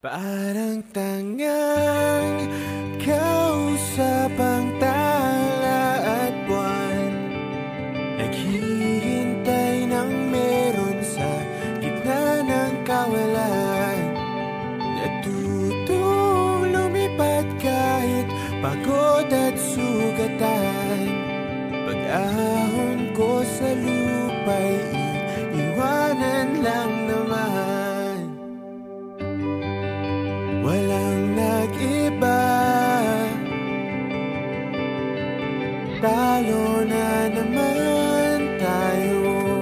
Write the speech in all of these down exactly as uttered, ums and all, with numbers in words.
Parang tangang kausap ang tala at buwan, naghihintay ng meron sa gitna ng kawalan. Natutong lumipad kahit pagod at sugatan. Pag-ahon ko sa lupa'y iiwanan lang naman. Walang nag-iba, talo na naman tayo.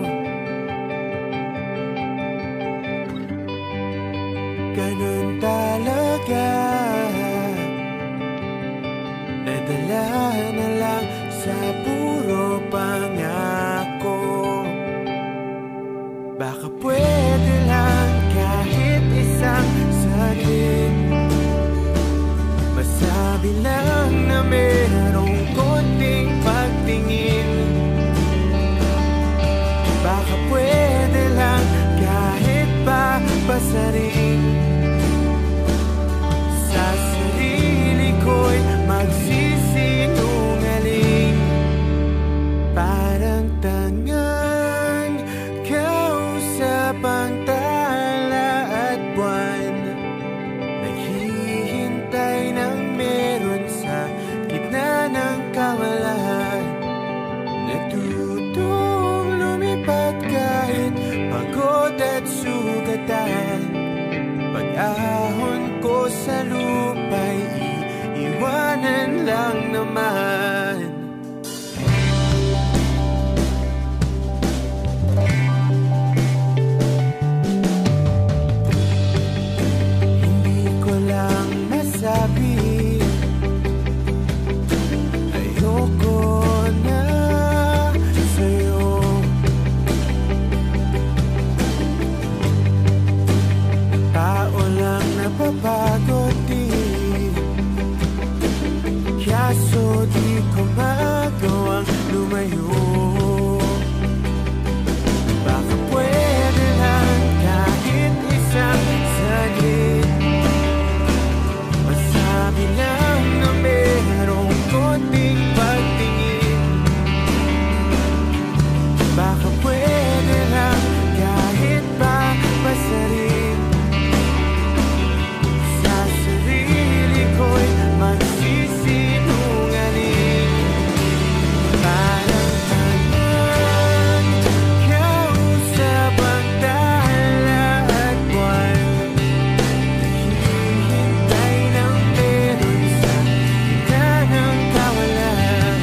Ganun talaga, nadala na lang sa puro pangako. Baka pwede lang kahit isang saglit, masabi lang na merong konting pagtingin. Baka pwede lang kahit pa pasaring sa sarili ko'y magsisinungaling. Parang tangang kausap ang tala at buwan, naghihintay ng meron sa gitna ng kawalan. Natutong lumipad kahit pagod at sugatan. Pag-ahon ko sa lupa'y iiwanan lang naman. Hindi ko lang nasabi, ayoko na sa'yo. Tao lang napapagod din, kaso di ko magawang lumayo. Baka pwede lang kahit isang saglit, masabi lang na merong konting pagtingin. Baka pwede lang kahit pa pasarin sa sarili ko'y magsisinungaling. Parang tangang kausap ang tala at buwan, naghihintay ng meron sa gitna ng kawalan.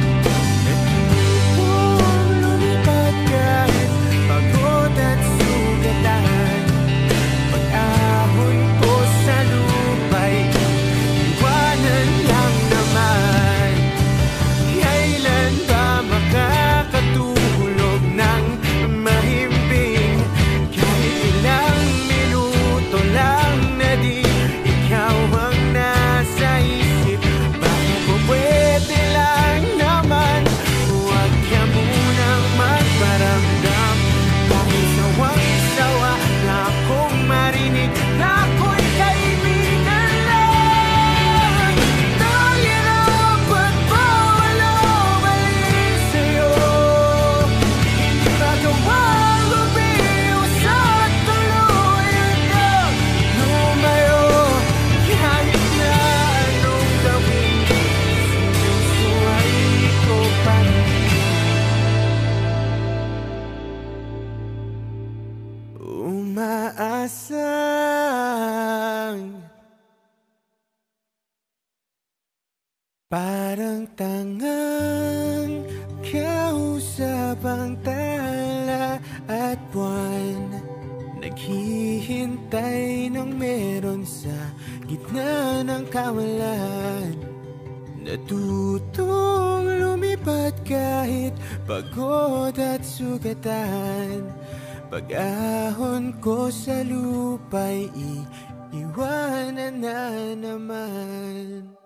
Natutong lumipad kahit pagod at sugatan. Pag-ahon ko sa lupa'y iwanan lang naman. Kailan ba makakatulog ng mahimbing? Kahit ilang minuto lang na di ikaw ang nasa isip. Baka po pwede lang naman, huwag ka munang magparamdam. Dahil sawang-sawa na akong marinig na ako'y kaibigan lang. Nahihirap at bawal umalis sa'yo. Hindi magawang lumiwas at tuluyan na lumayo. Kahit na anong gawin, sinusuway ko pa rin. Umaasang parang tangang kausap ang tala at buwan, naghihintay ng meron sa gitna ng kawalan. Natutong lumipad kahit pagod at sugatan. Pag-ahon ko sa lupa'y iiwanan na naman.